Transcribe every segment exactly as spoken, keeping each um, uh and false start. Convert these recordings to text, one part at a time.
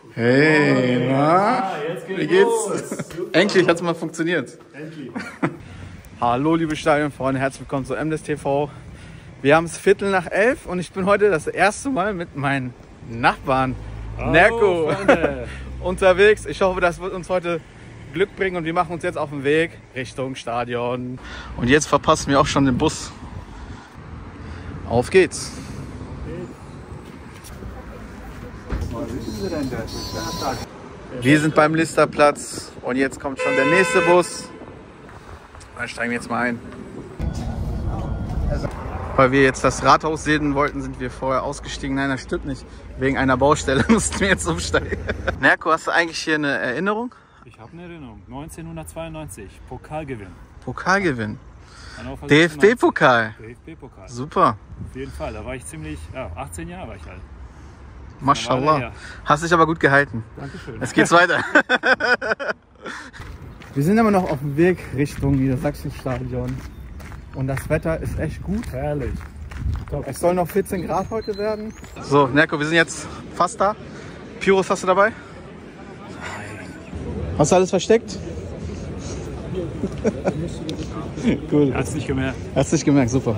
Hey, na? Ah, jetzt geht's Wie geht's? Endlich hat's mal funktioniert. Endlich. Hallo liebe Stadionfreunde, herzlich willkommen zu M D S T V. Wir haben es Viertel nach elf und ich bin heute das erste Mal mit meinen Nachbarn Nerko unterwegs. Ich hoffe, das wird uns heute Glück bringen und wir machen uns jetzt auf den Weg Richtung Stadion. Und jetzt verpassen wir auch schon den Bus. Auf geht's. Wir sind beim Listerplatz und jetzt kommt schon der nächste Bus. Dann steigen wir jetzt mal ein. Weil wir jetzt das Rathaus sehen wollten, sind wir vorher ausgestiegen. Nein, das stimmt nicht. Wegen einer Baustelle mussten wir jetzt umsteigen. Nerko, hast du eigentlich hier eine Erinnerung? Ich habe eine Erinnerung. neunzehnhundertzweiundneunzig, Pokalgewinn. Pokalgewinn. D F B-Pokal. D F B-Pokal. Super. Auf jeden Fall. Da war ich ziemlich, ja, achtzehn Jahre war ich alt. Maschallah. Hast dich aber gut gehalten. Dankeschön. Jetzt geht's weiter. Wir sind immer noch auf dem Weg Richtung Niedersachsenstadion. Und das Wetter ist echt gut. Herrlich. Top. Es soll noch vierzehn Grad heute werden. So, Nerko, wir sind jetzt fast da. Pyros hast du dabei? Nein. Hast du alles versteckt? Cool. Hast nicht gemerkt. Hast nicht gemerkt, super.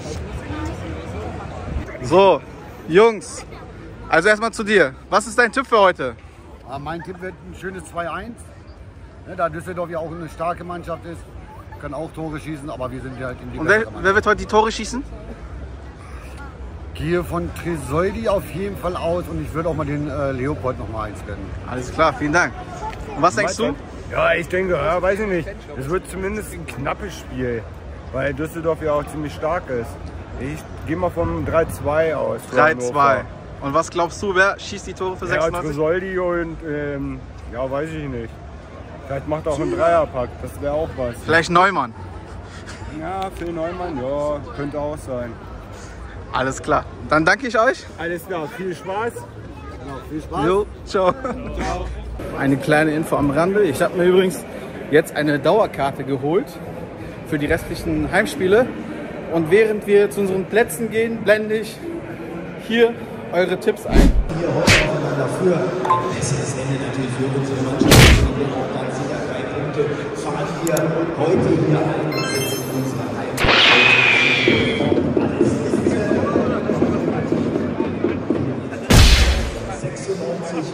So, Jungs. Also erstmal zu dir. Was ist dein Tipp für heute? Ja, mein Tipp wird ein schönes zwei eins. Ja, da Düsseldorf ja auch eine starke Mannschaft ist, kann auch Tore schießen, aber wir sind ja halt in die Und wer, wer wird heute die Tore schießen? Gehe von Tresoldi auf jeden Fall aus und ich würde auch mal den äh, Leopold noch mal eins gönnen. Alles klar, vielen Dank. Und was denkst du? Ja, ich denke, ja, weiß ich nicht. Es wird zumindest ein knappes Spiel, weil Düsseldorf ja auch ziemlich stark ist. Ich gehe mal vom drei zwei aus. drei zwei. Und was glaubst du, wer schießt die Tore für Ja, sechsundneunzig? Tresoldi und, ähm, ja, weiß ich nicht. Vielleicht macht er auch einen Dreierpack, das wäre auch was. Vielleicht Neumann. Ja, Phil Neumann, ja, könnte auch sein. Alles klar. Dann danke ich euch. Alles klar, viel Spaß. Genau, viel Spaß. Jo, ciao. Ciao. Eine kleine Info am Rande. Ich habe mir übrigens jetzt eine Dauerkarte geholt für die restlichen Heimspiele. Und während wir zu unseren Plätzen gehen, blende ich hier eure Tipps ein. Hier heute auch dafür ein besseres Ende natürlich für unsere Mannschaft. Wir haben auch ganz sicher drei Punkte. Fahren wir heute hier ein und setzen unsere Heim. sechsundneunzig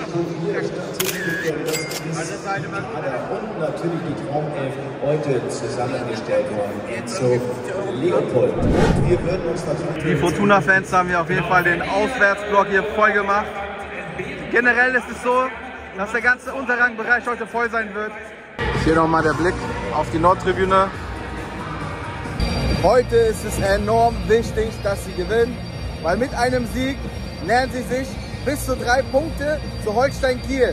und natürlich die Traumelf heute zusammengestellt worden. Enzo Leopold. Und wir würden uns natürlich... Die Fortuna-Fans haben hier auf jeden Fall den Auswärtsblock hier voll gemacht. Generell ist es so, dass der ganze Unterrangbereich heute voll sein wird. Hier nochmal der Blick auf die Nordtribüne. Heute ist es enorm wichtig, dass sie gewinnen, weil mit einem Sieg nähern sie sich bis zu drei Punkte zu Holstein Kiel.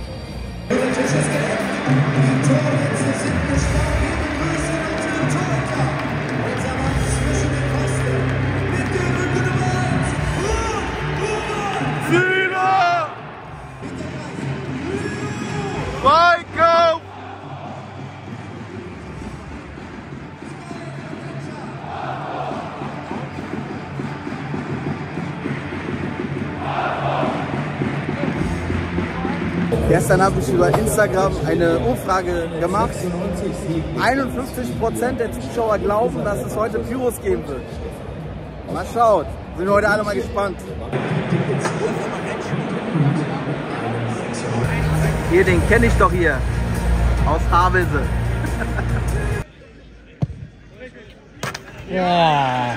Sina! Weiko! Gestern habe ich über Instagram eine Umfrage gemacht. einundfünfzig Prozent der Zuschauer glauben, dass es heute Pyros geben wird. Mal schaut, sind wir heute alle mal gespannt. Hier, den kenne ich doch hier. Aus Havelse. Ja.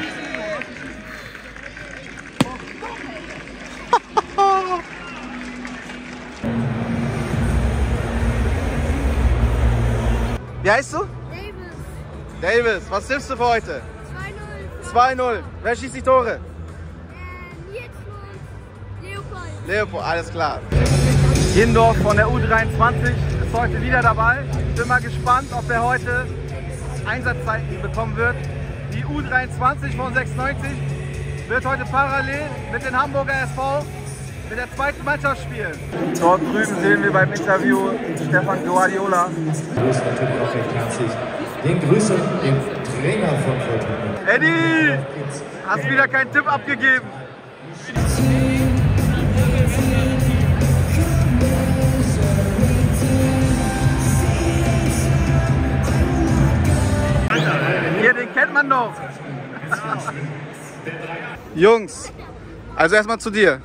Wie heißt du? Davis. Davis, was tippst du für heute? zwei null. zwei null. Wer schießt die Tore? Äh, Nils und Leopold. Leopold, alles klar. Hindorf von der U dreiundzwanzig ist heute wieder dabei. Ich bin mal gespannt, ob er heute Einsatzzeiten bekommen wird. Die U dreiundzwanzig von sechsundneunzig wird heute parallel mit den Hamburger S V mit der zweiten Mannschaft spielen. Dort drüben sehen wir beim Interview Stefan Guardiola. Ich grüße natürlich auch recht herzlich den Grüßen, den Trainer von Fortuna. Eddie, hast wieder keinen Tipp abgegeben. Genau. Jungs, also erstmal zu dir.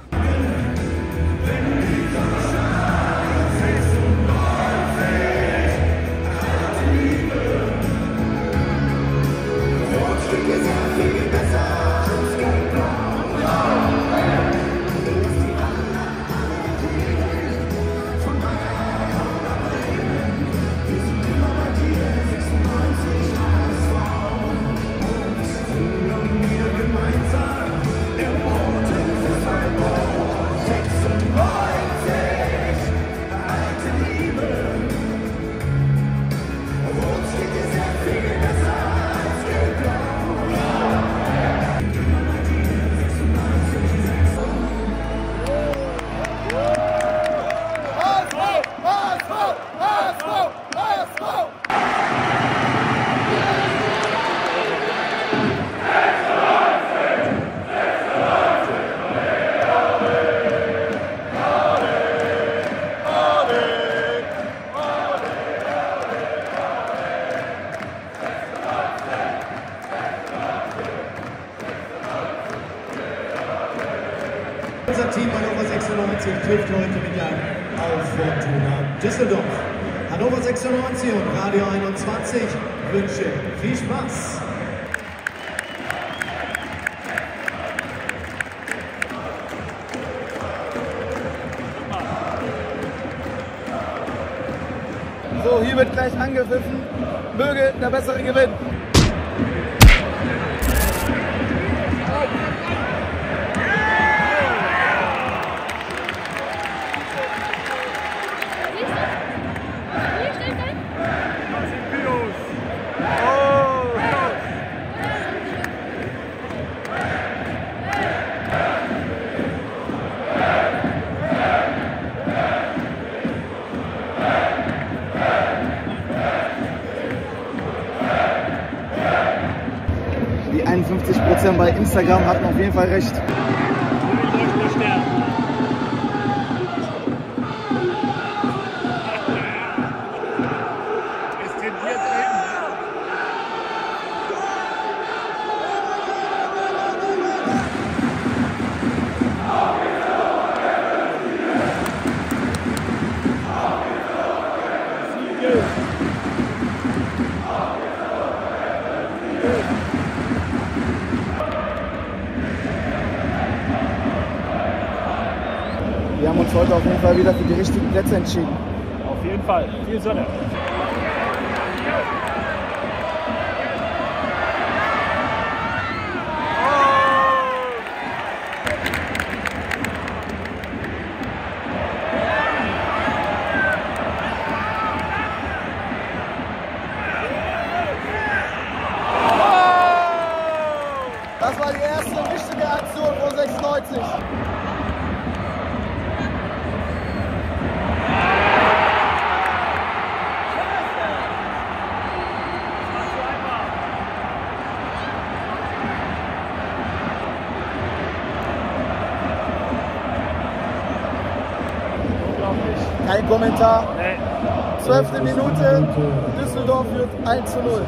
Unser Team Hannover sechsundneunzig trifft heute wieder auf Fortuna Düsseldorf. Hannover sechsundneunzig und Radio einundzwanzig wünsche viel Spaß. So, hier wird gleich angepfiffen. Möge der Bessere gewinnen. Die einundfünfzig Prozent bei Instagram hatten auf jeden Fall recht. Wir haben uns heute auf jeden Fall wieder für die richtigen Plätze entschieden. Auf jeden Fall. Viel Sonne. Das war die erste wichtige Aktion von sechsundneunzig. Kein Kommentar. Nee. Zwölfte Minute, Düsseldorf führt eins zu null.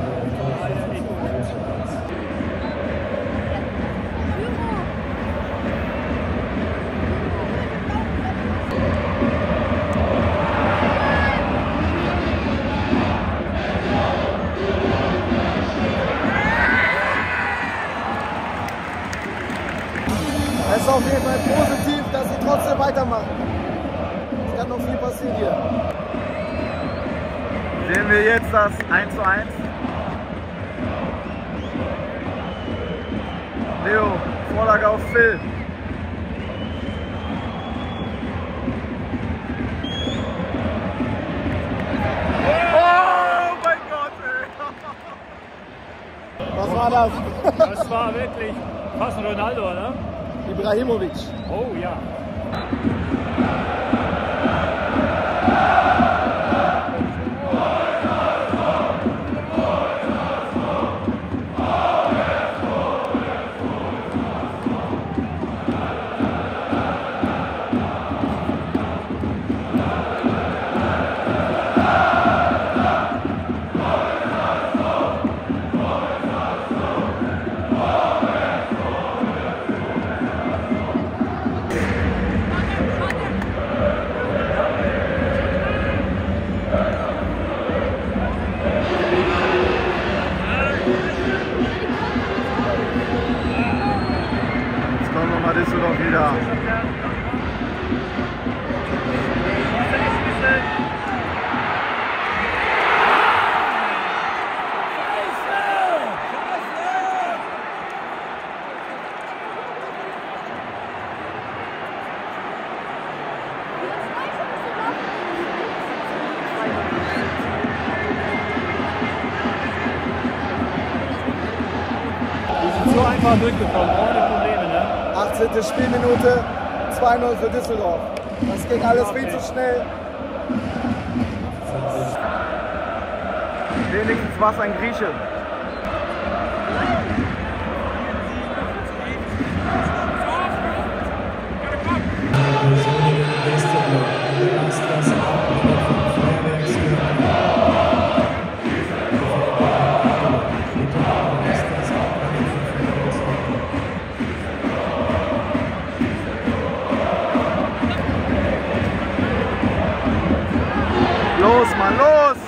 Es ist auf jeden Fall positiv, dass sie trotzdem weitermachen. Es kann noch viel passieren hier. Sehen wir jetzt das eins zu eins. Leo, Vorlage auf Phil. Oh mein Gott, ey. Was war das? Das war wirklich fast Ronaldo, oder? Ibrahimovic. Oh ja. So einfach durchgekommen, ohne Probleme, ne? achtzehnte Spielminute, zwei null für Düsseldorf. Das ging alles viel zu schnell. Wenigstens war es ein Grieche. Los, Mann, los!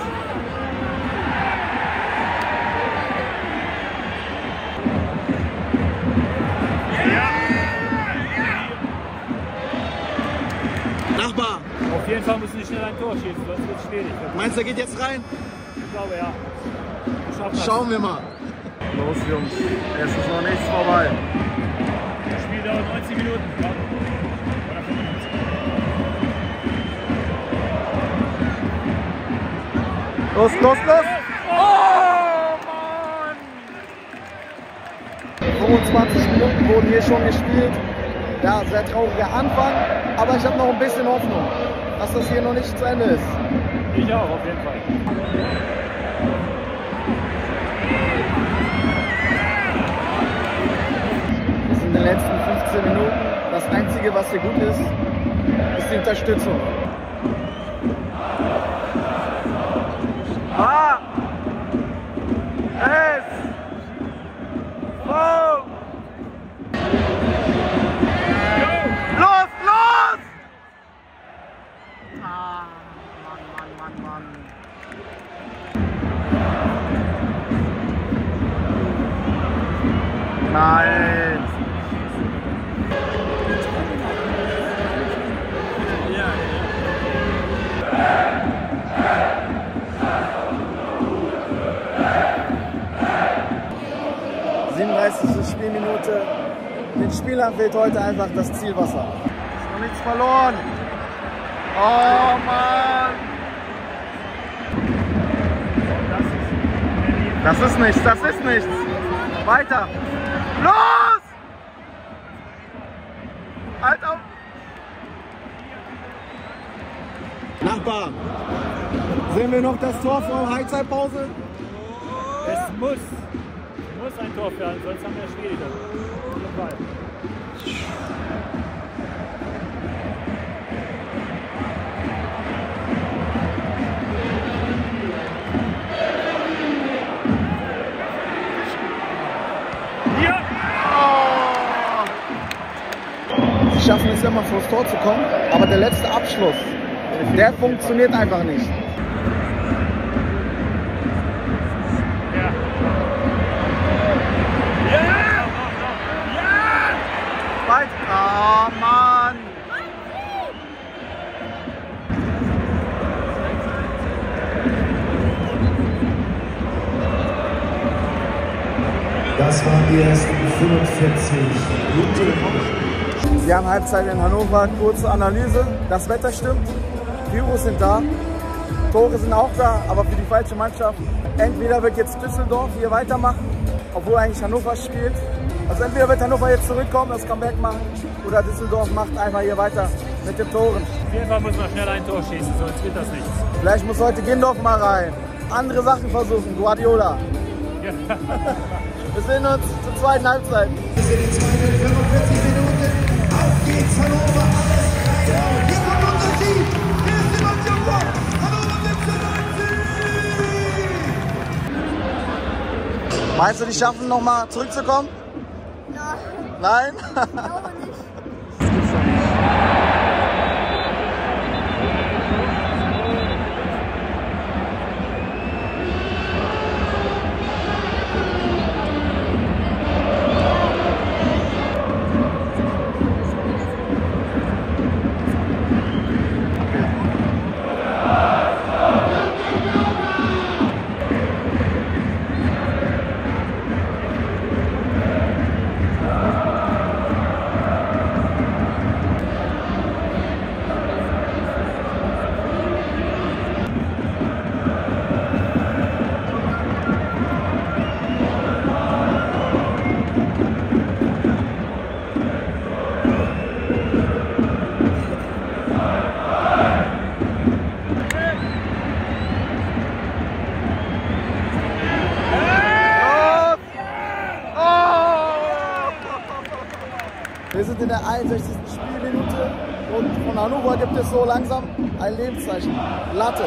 Nachbar! Auf jeden Fall müssen wir schnell ein Tor schießen, sonst wird es schwierig. Meinst du, er geht jetzt rein? Ich glaube ja. Wir schaffen das. Schauen wir mal. Los, Jungs. Es ist noch nichts vorbei. Das Spiel dauert neunzig Minuten. Oder fünfundneunzig. Los, los, los! fünfundzwanzig Minuten wurden hier schon gespielt. Ja, sehr trauriger Anfang, aber ich habe noch ein bisschen Hoffnung, dass das hier noch nicht zu Ende ist. Ich auch, auf jeden Fall. Das sind die letzten fünfzehn Minuten. Das Einzige, was hier gut ist, ist die Unterstützung. Ah! Es! Oh! Los, los! Ah, Mann, Mann, Mann, Mann. Nein! siebenunddreißigste Spielminute. Den Spielern fehlt heute einfach das Zielwasser. Ist noch nichts verloren. Oh Mann! Das ist nichts, das ist nichts. Weiter. Los! Alter! Nachbar, sehen wir noch das Tor vor Halbzeitpause? Es muss, muss ein Tor werden, sonst haben wir Schwierigkeiten. Auf jeden Fall. Sie schaffen es immer, vor das Tor zu kommen, aber der letzte Abschluss, der funktioniert einfach nicht. Ja. Ja! Ja! Weit. Oh Mann! Das waren die ersten fünfundvierzig Minuten. Wir haben Halbzeit in Hannover, kurze Analyse. Das Wetter stimmt, Pyros sind da, Tore sind auch da, aber für die falsche Mannschaft. Entweder wird jetzt Düsseldorf hier weitermachen, obwohl eigentlich Hannover spielt. Also entweder wird Hannover jetzt zurückkommen, das Comeback machen, oder Düsseldorf macht einfach hier weiter mit den Toren. Auf jeden Fall muss man schnell ein Tor schießen, sonst wird das nichts. Vielleicht muss heute Gindorf mal rein. Andere Sachen versuchen, Guardiola. Ja. Wir sehen uns zur zweiten Halbzeit. Das sind die zweiten fünfundvierzig Minuten. Auf geht's, Hannover, alles rein. Hier kommt unser Team. Hier ist Sebastian Bock. Hannover sechsundneunzig. Meinst du, die schaffen noch mal zurückzukommen? Nein. Nein? Ich glaube nicht. Und von Hannover gibt es so langsam ein Lebenszeichen. Latte.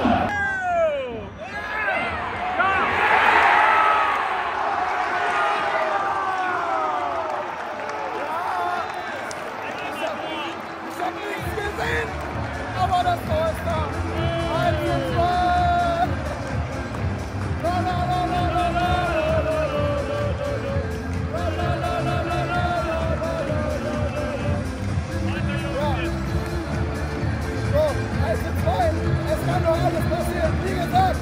Aber das Tor ist da. eins zu zwei. La, la, la, la, la, la, la, la, la, la, la, la, la, ja. So, eins zu zwei. Es kann doch alles passieren, wie gesagt.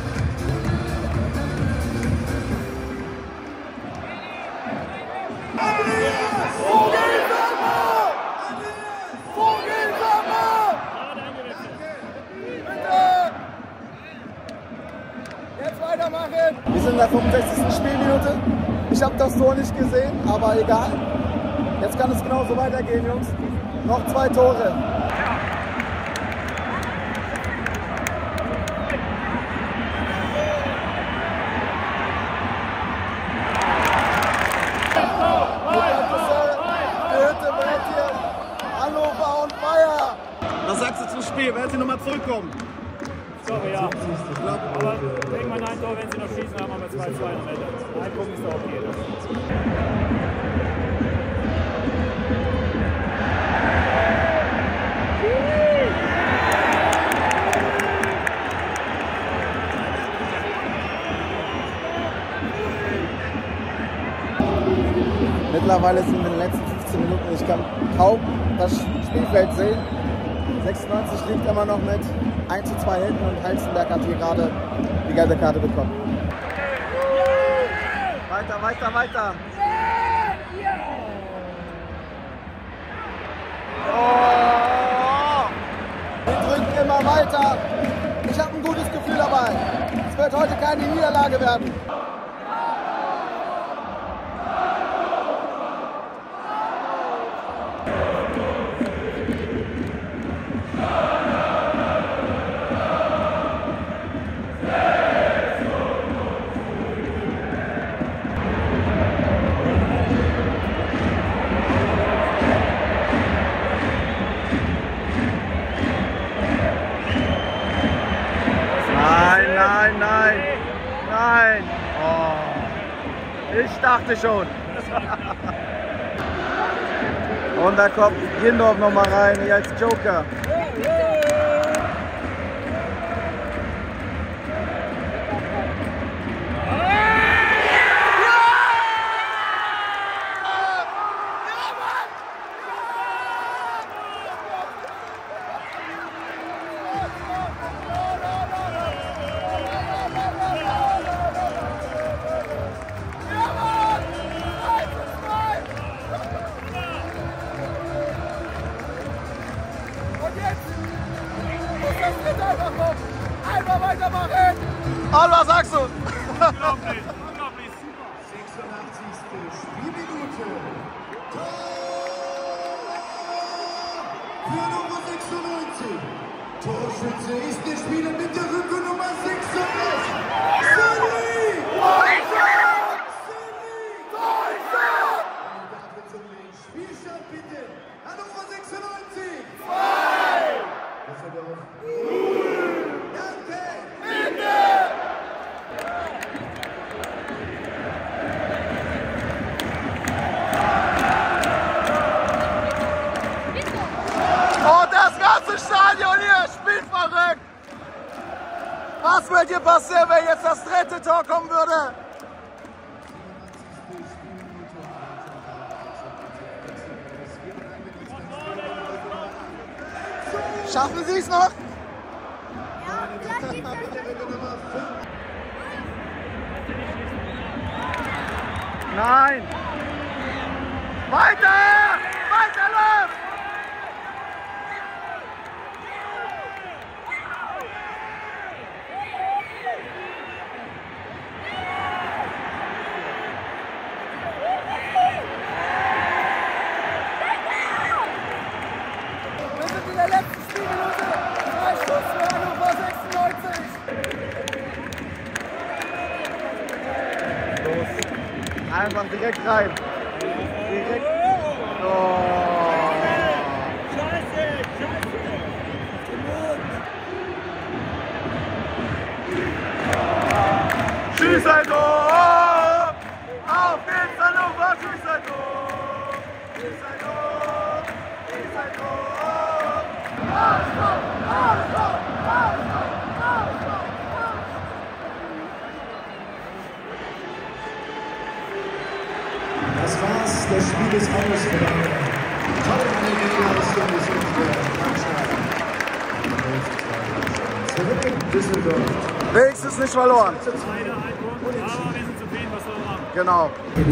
Wir sind in der fünfundsechzigsten Spielminute. Ich habe das Tor nicht gesehen, aber egal. Jetzt kann es genauso weitergehen, Jungs. Noch zwei Tore. Hannover und Bayer. Was sagst du zum Spiel? Werden sie nochmal zurückkommen? Sorry, ja. Aber irgendwann ein Tor, wenn sie noch schießen, haben wir zwei zwei am Ende. Ein Punkt ist auch okay. Mittlerweile sind wir in den letzten fünfzehn Minuten. Ich kann kaum das Spielfeld sehen. sechsundneunzig liegt immer noch mit eins zu zwei hinten und Heizenberg hat hier gerade die gelbe Karte bekommen. Weiter, weiter, weiter. Oh! Wir drücken immer weiter. Ich habe ein gutes Gefühl dabei. Es wird heute keine Niederlage werden. Nein, nein, nein, nein. Oh. Ich dachte schon. Und da kommt Gindorf noch mal rein, hier als Joker. Einfach weitermachen! Und was sagst du? Unglaublich, unglaublich, super. sechsundachtzigste Spielminute. Tor für Nummer sechsundneunzig. Torschütze ist der Spieler mit der Rückennummer sechsunddreißig. Sally! Spielstand bitte. Hannover sechsundneunzig. Zwei. Danke. Und das ganze Stadion hier spielt verrückt. Was wird hier passieren, wenn jetzt das dritte Tor kommen würde? Schaffen Sie es noch? Nein! Weiter! Weiter los! Wir sind in der letzten Spielminute. Drei Schuss für Hannover sechsundneunzig. Einfach direkt rein. Direkt. Oh. Scheiße, scheiße. Schieß ein Tor! Auf geht's, Hannover, schieß ein Tor! Schieß ein Tor! Schieß ein Tor! Ausdruck! Ausdruck! Ausdruck! Ausdruck! Das war's, das Spiel ist aus. Tolle Leistung des Mannschaft. Zurück in Düsseldorf. Wenigstens nicht verloren. Leider ein Punkt, aber wir sind zufrieden, was soll man machen? Genau.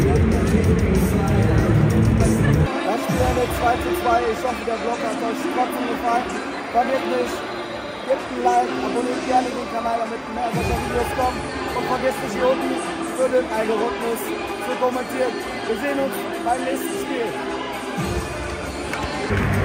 Das Spiel endet zwei zu zwei. Ich hoffe, der Vlog hat euch trotzdem gefallen. Vergesst nicht, gebt ein Like, abonniert gerne den Kanal, damit mehr solcher Videos kommen. Und vergesst nicht, hier unten für den Algorithmus zu kommentieren. Wir sehen uns beim nächsten Spiel.